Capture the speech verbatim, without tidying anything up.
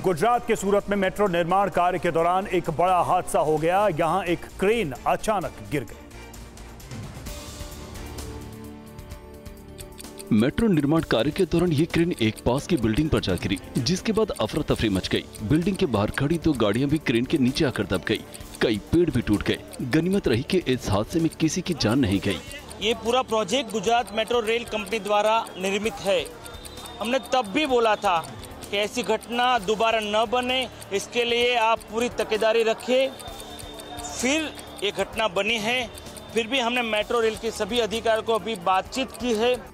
गुजरात के सूरत में मेट्रो निर्माण कार्य के दौरान एक बड़ा हादसा हो गया। यहां एक क्रेन अचानक गिर गई। मेट्रो निर्माण कार्य के दौरान ये क्रेन एक पास की बिल्डिंग पर जा गिरी, जिसके बाद अफरा तफरी मच गई। बिल्डिंग के बाहर खड़ी दो गाड़ियां भी क्रेन के नीचे आकर दब गई। कई पेड़ भी टूट गए। गनीमत रही कि इस हादसे में किसी की जान नहीं गई। ये पूरा project Gujarat metro rail company द्वारा निर्मित है। हमने तब भी बोला था कि ऐसी घटना दोबारा न बने, इसके लिए आप पूरी तकेदारी रखिए। फिर ये घटना बनी है। फिर भी हमने मेट्रो रेल के सभी अधिकारियों को अभी बातचीत की है।